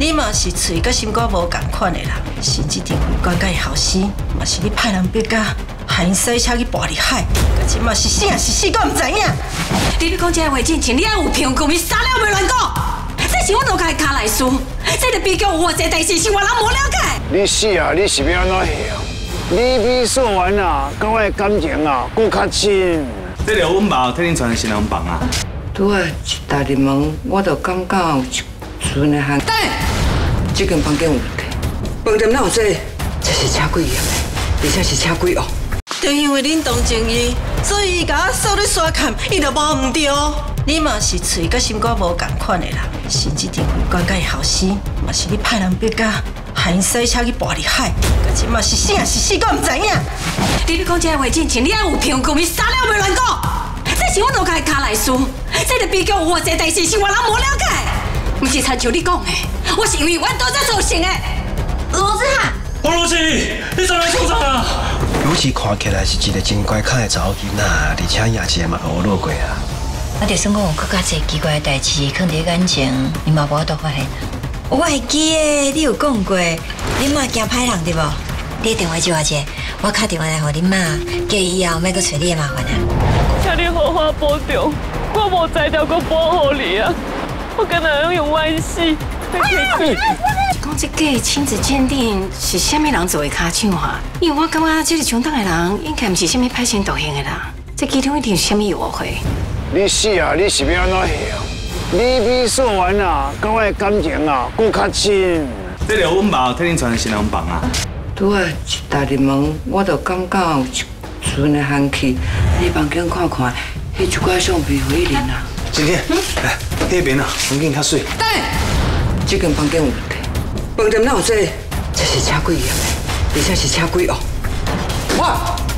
你嘛是嘴甲心肝无共款的人，甚至定位关甲伊后生，嘛是你派人逼甲，害因洗车去跋入海，而且嘛是生是死，我唔知影。 你要讲这话真情，你还有凭讲，你啥了袂乱讲？这是我落家的卡内事，这个比较有偌济代志是外人无了解。 你死啊！你是要安怎样？你比素媛啊，跟我的感情啊，更较深。 这条阮爸替恁传新郎房啊。 拄啊一踏入门，我就感觉有一阵的汗。 对， 这间房间有问题，饭店哪有这？这是车贵用的，而且是车贵哦。 就因为恁同情伊，所以伊甲我锁咧刷看，伊就无唔对。你嘛是嘴甲心肝无共款的人，甚至定位关甲伊后生，嘛是你派人逼甲，害因洗车去跋入海，而且嘛是生是死，我唔知影。 你要讲这话真情，你还有凭讲，你啥了袂乱讲？这是我落家的卡内事，这个比较有偌济代志是外人无了解。不是参像你讲的，我是因为阮都在造成的。罗子涵， 王如琪，你怎来受伤啊？ 如琪看起来是一个真乖巧的查某囡仔，而且夜市嘛学落过啊。 我就算讲有更加侪奇怪的代志藏伫眼前，你嘛无法度发现。我会记的，你有讲过，你妈惊歹人对无？你电话接我者，我打电话来给恁妈，叫伊以后莫阁找你的麻烦啊。 请你好好保重，我无才调阁保护你啊，我跟人有关系。 讲这个亲子鉴定是虾米人做的卡手哈？因为我感觉这个上当的人应该不是虾米歹心道行的人，这其中一定是虾米误会。 你死啊！你是要安怎样？你比素媛啊，跟我的感情啊，更较深。 这条阮爸替恁传新郎房啊。 拄啊一踏入门，我就感觉有一阵的寒气。你房间看看，迄一块相片互伊领啊。 今天来那边啊，环境较水。 对， 这间房间有问题，饭店哪有这？这是车贵用的，而且是车贵哦。我